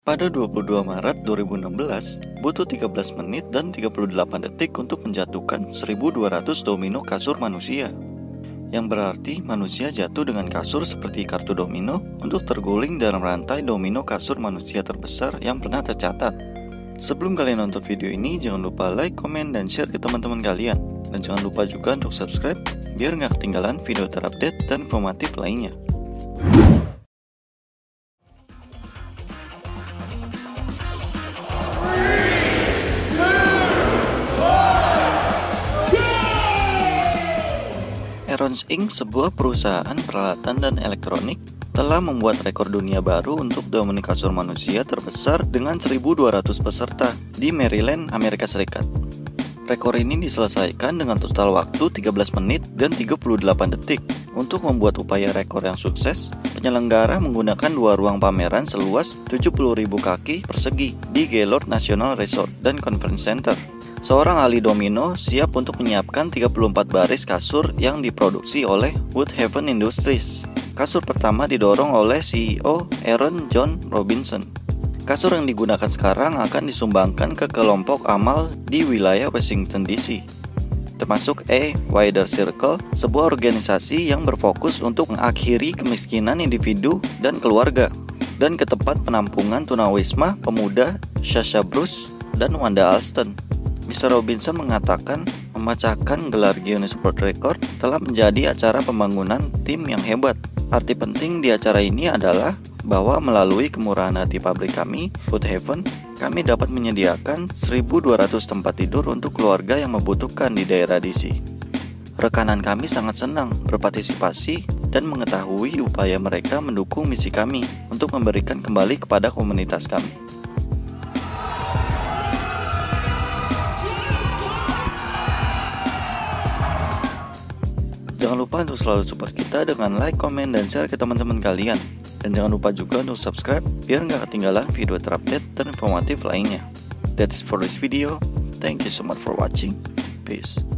Pada 22 Maret 2016, butuh 13 menit dan 38 detik untuk menjatuhkan 1.200 domino kasur manusia. Yang berarti manusia jatuh dengan kasur seperti kartu domino untuk terguling dalam rantai domino kasur manusia terbesar yang pernah tercatat. Sebelum kalian nonton video ini, jangan lupa like, komen, dan share ke teman-teman kalian. Dan jangan lupa juga untuk subscribe, biar nggak ketinggalan video terupdate dan informatif lainnya. Aerons Inc., sebuah perusahaan peralatan dan elektronik, telah membuat rekor dunia baru untuk domino kasur manusia terbesar dengan 1.200 peserta di Maryland, Amerika Serikat. Rekor ini diselesaikan dengan total waktu 13 menit dan 38 detik. Untuk membuat upaya rekor yang sukses, penyelenggara menggunakan dua ruang pameran seluas 70.000 kaki persegi di Gaylord National Resort dan Conference Center. Seorang ahli domino siap untuk menyiapkan 34 baris kasur yang diproduksi oleh Woodhaven Industries. Kasur pertama didorong oleh CEO Aaron John Robinson. Kasur yang digunakan sekarang akan disumbangkan ke kelompok amal di wilayah Washington DC, termasuk A Wider Circle, sebuah organisasi yang berfokus untuk mengakhiri kemiskinan individu dan keluarga, dan ke tempat penampungan tunawisma pemuda Sasha Bruce dan Wanda Alston. Mr. Robinson mengatakan memecahkan gelar Guinness World Record telah menjadi acara pembangunan tim yang hebat. Arti penting di acara ini adalah bahwa melalui kemurahan hati pabrik kami, Woodhaven, kami dapat menyediakan 1.200 tempat tidur untuk keluarga yang membutuhkan di daerah DC. Rekanan kami sangat senang berpartisipasi dan mengetahui upaya mereka mendukung misi kami untuk memberikan kembali kepada komunitas kami. Jangan lupa untuk selalu support kita dengan like, komen, dan share ke teman-teman kalian. Dan jangan lupa juga untuk subscribe biar nggak ketinggalan video terupdate dan informatif lainnya. That's it for this video. Thank you so much for watching. Peace.